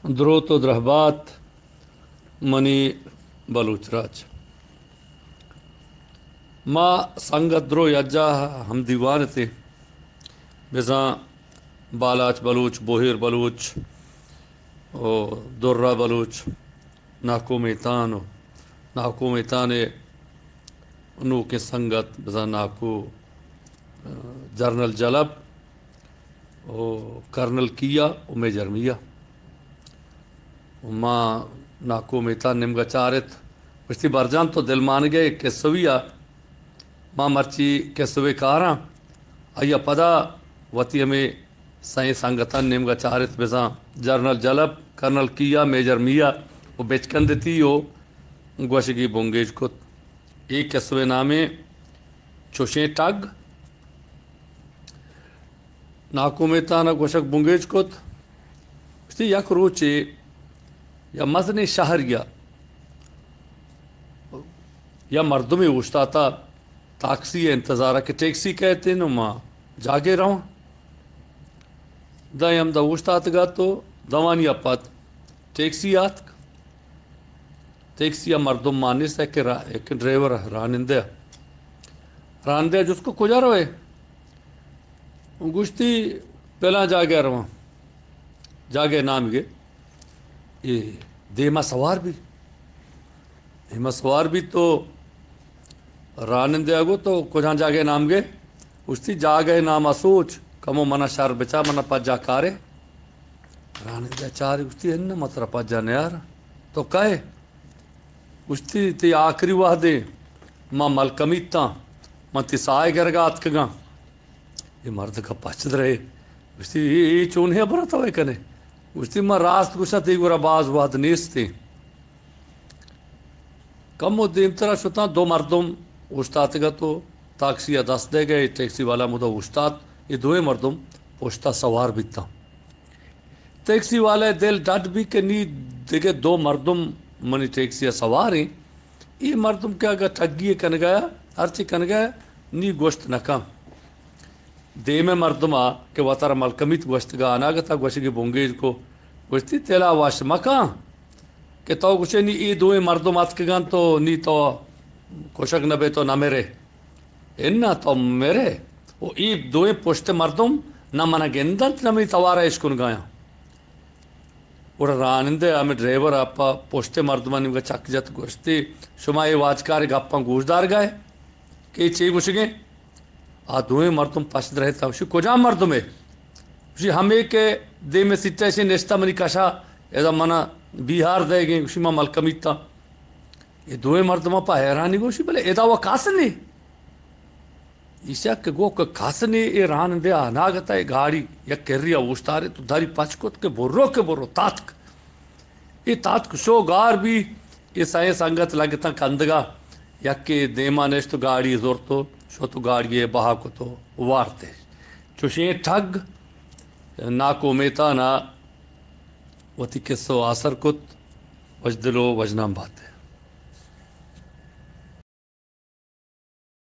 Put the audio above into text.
द्रोत و درهبات منی بلوچ راج ما سنگت درو یجا ہم دیوان تے بزاں بالاچ بلوچ بوہیر بلوچ او درہ بلوچ ناکو میتان ناکو میتانے انو کے سنگت بزاں ناکو جرنل جلب او کرنل کیا او میجر میا ما ناکو میتان نمگا چارت پشتی برجان تو دل مان گئے کہ سویا ما مرچی کہ سوے کاراں آیا پدا وتی ہمیں سائیں سنگتان نمگا چارت بزاں جرنل جلب کرنل کیا میجر میا وہ بیچکن دیتی ہو گوشگی بونگیج کت ایک کسوے نامے چوشیں ٹگ ناکو میتانا گوشک بونگیج کت پشتی یک روچے یا مزن شہر یا مردمی اوشتا تھا تاکسی انتظارہ کہ ٹیکسی کہتے ہیں ماں جاگے رہوں دا یم دا اوشتا گا تو دوانی اپات ٹیکسی آت ٹیکسی یا مردم مانس ہے کہ ایک ڈرائیور رانندہ جس کو کجا روئے گشتی پہلا جاگے رہوں جاگے نام گے یہ دیما سوار بھی تو رانندے اگو تو کجاں جاگے نام گے استی جاگے نام سوچ کمو منا شار بچا منا پجا کارے رانندے چارے استی ہے مطرح پجا نیار تو کہے استی تی آخری وحدے ماں ملکمیتا ماں تی سائے گرگات کگاں یہ مرد کا پچد رہے استی یہ چونہیں برتا ہوئے کنے استی ماں راست گوشا تی گورا باز وحد نیستی کم و دیم طرح شتا دو مردم اوشتات گا تو تاکسی دست دے گئے ٹیکسی والا مدہ اوشتات یہ دوئے مردم پوشتا سوار بیتا ٹیکسی والے دل ڈٹ بھی کہ نی دیکھے دو مردم منی ٹیکسی سوار ہیں یہ مردم کیا گا ٹھگی کن گیا ہرچی کن گیا نی گوشت نکا دے میں مردم آ کہ وطر ملکمیت گوشت گا آنا گتا گوشت گی بونگیج کو گوشتی تیلا واش مکا کہ تو گوشے نی ای دوئے مردم آت کے گان تو نی تو کوشک نبے تو نہ میرے انہا تو میرے وہ ای دوئے پوشت مردم نہ منا گندت نہ می توارا اشکن گایا اور رانندے ہمیں ڈرائیور آپا پوشت مردمانی کا چک جت گوشتی شما یہ واجکار گپاں گوشدار گئے کہ چی گوشگیں دوئے مردم پشد رہے تھا اسی کجا مردم ہے اسی ہمیں کہ دے میں سچا سے نشتہ منی کشا ایسا منا بیہار دے گئے اسی ماں ملکمیت تھا یہ دوئے مردمہ پا حیرانی گوشی بلے ایدا وہ کاسنی اسیا کہ گو کہ کاسنی یہ ران دے آناگتا ہے گاڑی یا کریا اوشتارے تو داری پچکت کے برو تاتک یہ تاتک شو گار بھی یہ سائیں سنگت لگتا کندگا یا کہ دیما نیشتو گاڑی زور تو شو تو گاڑی بہا کو تو وارتے چوشیں ٹھگ ناکو میتا نا وتی کسو آسر کت وجدلو وجنام باتے